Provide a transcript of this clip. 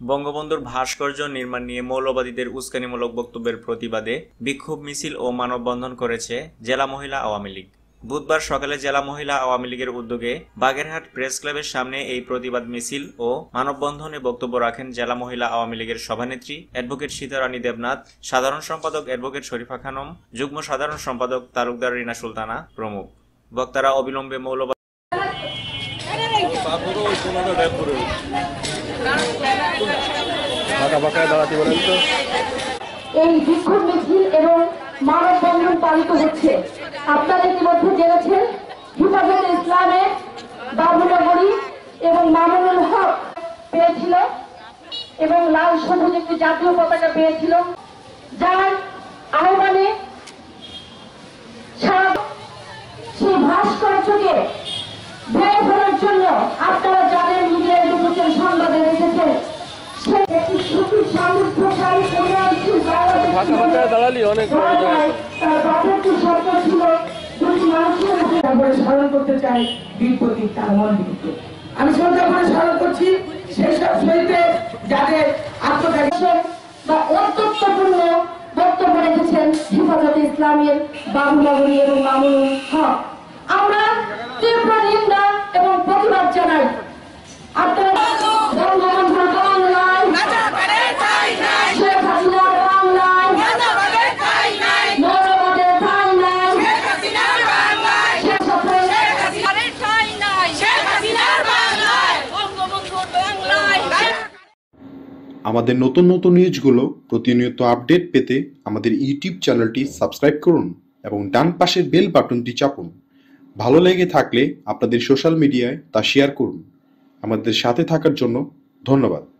বঙ্গবন্ধুর ভাস্কর্য নির্মাণ নিয়ে মৌলবাদীদের উস্কানিমূলক বক্তব্যের প্রতিবাদে বিক্ষোভ মিছিল ও মানববন্ধন করেছে জেলা মহিলা আওয়ামী লীগ। বুধবার সকালে জেলা মহিলা আওয়ামী লীগের উদ্যোগে বাগেরহাট প্রেস ক্লাবের সামনে এই প্রতিবাদ মিছিল ও মানববন্ধনে বক্তব্য রাখেন জেলা মহিলা আওয়ামী লীগের সভানেত্রী অ্যাডভোকেট সীতারানী দেবনাথ, সাধারণ সম্পাদক অ্যাডভোকেট শরীফা খানম, যুগ্ম সাধারণ সম্পাদক তালুকদার রিনা সুলতানা প্রমুখ। বক্তারা অবিলম্বে মৌলবাদ এই বিক্ষোভ মিছিল এবং মানববন্ধন পালিত হচ্ছে। আপনারা ইতিমধ্যে জেনেছেন হেফাজতে ইসলামের বাবুনগরী এবং মামুনুল হক পেয়েছিল এবং লাল সবুজ একটি জাতীয় পতাকা পেয়েছিল, যার আহ্বানে সেই ভাস্কর্যকে ভেঙে ফেলার জন্য আপনারা যাদের মিডিয়ায় ঢুকেছেন, সংবাদে রেখেছেন, স্মরণ করতে চাই বীর প্রতীক তারমনকে। আমি শ্রদ্ধা করে স্মরণ করছি সেই সব শহীদদের যাদের আত্মত্যাগ বা অত্যন্তপূর্ণ বক্তব্য রেখেছেন হেফাজতে ইসলামের বাবুনগরী এবং মামুনুল হক। আমরা তীব্র নিন্দা এবং প্রতিবাদ জানাই। আপনারা আমাদের নতুন নতুন নিউজগুলো প্রতিনিয়ত আপডেট পেতে আমাদের ইউটিউব চ্যানেলটি সাবস্ক্রাইব করুন এবং ডান পাশের বেল বাটনটি চাপুন। ভালো লেগে থাকলে আপনাদের সোশ্যাল মিডিয়ায় তা শেয়ার করুন। আমাদের সাথে থাকার জন্য ধন্যবাদ।